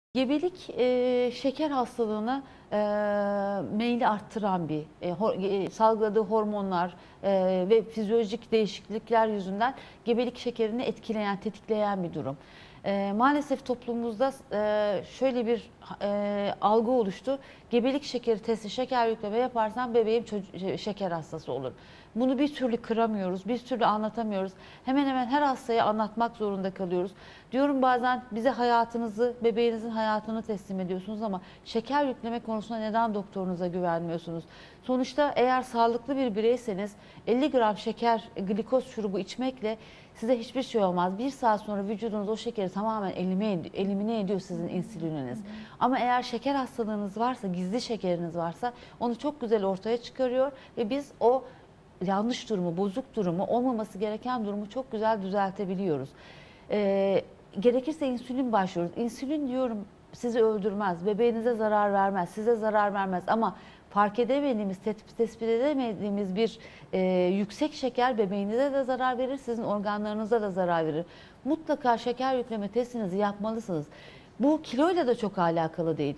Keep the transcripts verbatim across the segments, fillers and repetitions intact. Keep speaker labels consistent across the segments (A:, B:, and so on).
A: Gebelik e, şeker hastalığına e, meyli arttıran bir e, hor, e, salgıladığı hormonlar e, ve fizyolojik değişiklikler yüzünden gebelik şekerini etkileyen, tetikleyen bir durum. E, maalesef toplumumuzda e, şöyle bir e, algı oluştu. Gebelik şekeri testi, şeker yükleme yaparsan bebeğim çocuk, şeker hastası olur. Bunu bir türlü kıramıyoruz, bir türlü anlatamıyoruz. Hemen hemen her hastaya anlatmak zorunda kalıyoruz. Diyorum bazen bize hayatınızı, bebeğinizin hayatını teslim ediyorsunuz ama şeker yükleme konusunda neden doktorunuza güvenmiyorsunuz? Sonuçta eğer sağlıklı bir bireyseniz elli gram şeker, glikoz şurubu içmekle size hiçbir şey olmaz. Bir saat sonra vücudunuz o şekeri tamamen elimine, elimine ediyor sizin insülininiz. Ama eğer şeker hastalığınız varsa, gizli şekeriniz varsa onu çok güzel ortaya çıkarıyor ve biz o yanlış durumu, bozuk durumu, olmaması gereken durumu çok güzel düzeltebiliyoruz. Ee, gerekirse insülin başlıyoruz. İnsülin diyorum sizi öldürmez, bebeğinize zarar vermez, size zarar vermez ama fark edemediğimiz, tespit edemediğimiz bir e, yüksek şeker bebeğinize de zarar verir, sizin organlarınıza da zarar verir. Mutlaka şeker yükleme testinizi yapmalısınız. Bu kiloyla da çok alakalı değil.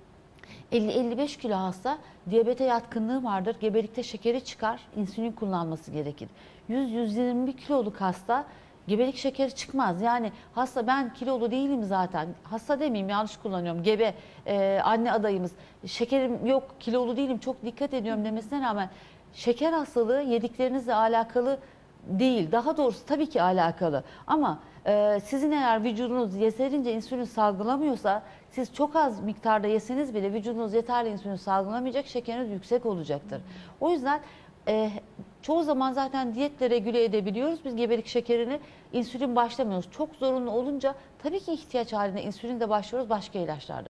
A: elli elli beş kilo hasta diyabete yatkınlığı vardır. Gebelikte şekeri çıkar, insülin kullanması gerekir. yüz yüz yirmi kiloluk hasta gebelik şekeri çıkmaz. Yani hasta ben kilolu değilim zaten. Hasta demeyeyim, yanlış kullanıyorum. Gebe e, anne adayımız şekerim yok, kilolu değilim, çok dikkat ediyorum demesine rağmen şeker hastalığı yediklerinizle alakalı değil. Daha doğrusu tabii ki alakalı. Ama e, sizin eğer vücudunuz yeterince insülin salgılamıyorsa siz çok az miktarda yeseniz bile vücudunuz yeterli insülin salgılamayacak, şekeriniz yüksek olacaktır. O yüzden e, çoğu zaman zaten diyetle regüle edebiliyoruz. Biz gebelik şekerini insülin başlamıyoruz. Çok zorunlu olunca tabii ki ihtiyaç halinde insülin de başlıyoruz başka ilaçlarda.